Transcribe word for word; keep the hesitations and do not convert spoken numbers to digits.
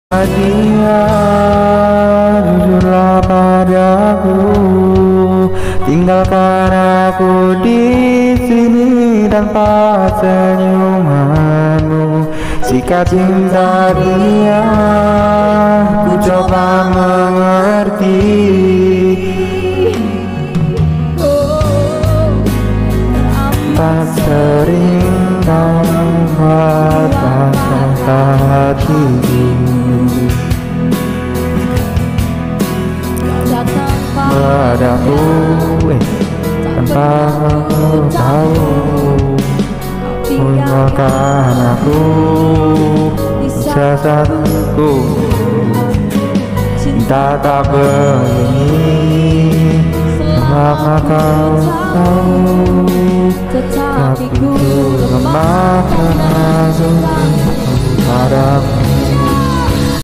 Dia jujurlah padaku, tinggalkan aku di sini tanpa senyumanmu. Sikap cinta dia ku coba mengerti, tak sering kamu buat patah hatiku. Padaku eh, tanpa aku tahu, tinggalkan aku sesatku. Cinta tak begini, mengapa kau tahu? Tapi ku lemah karena cintaku padamu.